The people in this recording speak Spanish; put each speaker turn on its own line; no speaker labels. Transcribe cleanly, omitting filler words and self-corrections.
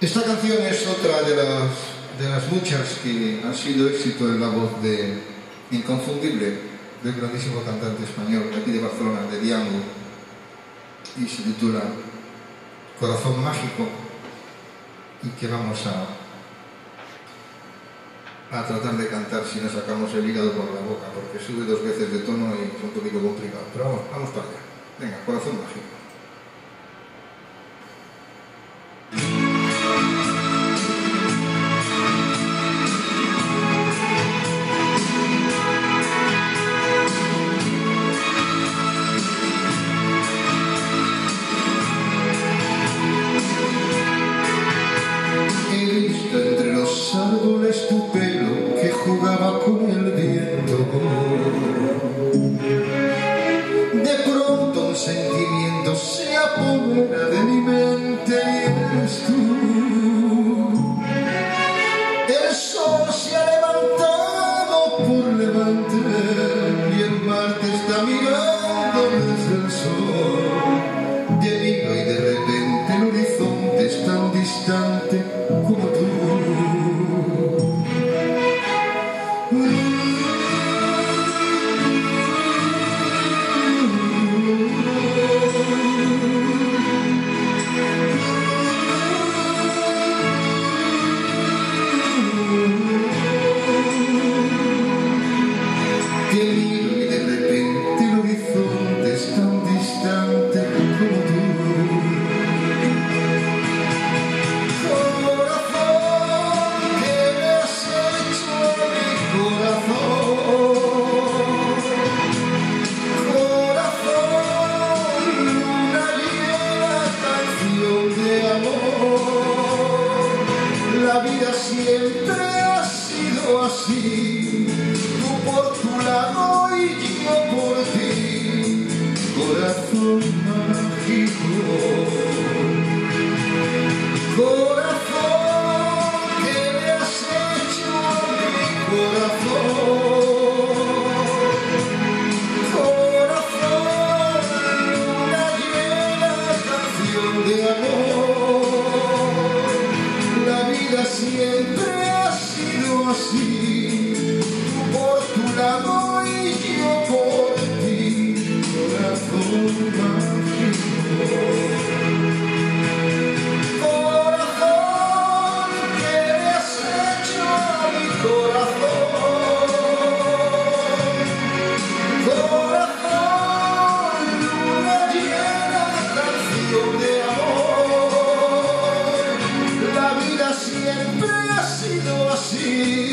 Esta canción es otra de las muchas que han sido éxito en la voz inconfundible del grandísimo cantante español de aquí de Barcelona, de Diango, y se titula Corazón Mágico, y que vamos a tratar de cantar si no sacamos el hígado por la boca, porque sube 2 veces de tono y es un poquito complicado, pero vamos para allá. Venga, Corazón Mágico. Entre los árboles tu pelo que jugaba con el viento. De pronto un sentimiento se apodera de mi mente y eres tú. El sol se ha levantado por levante y el mar te está mirando desde el sol. Te miro y de repente el horizonte es tan distante como tú. Te miro y de repente el horizonte es tan distante como tú. La vida siempre ha sido así, tú por tu lado y yo por ti, corazón mágico, corazón que me has hecho a mi corazón, luna llena, canción de amor. La vida siempre ha sido así, tú por tu lado y yo por ti, corazón mágico. Corazón que me has hecho a mi corazón, corazón, luna llena, canción de amor. La vida siempre ha sido así.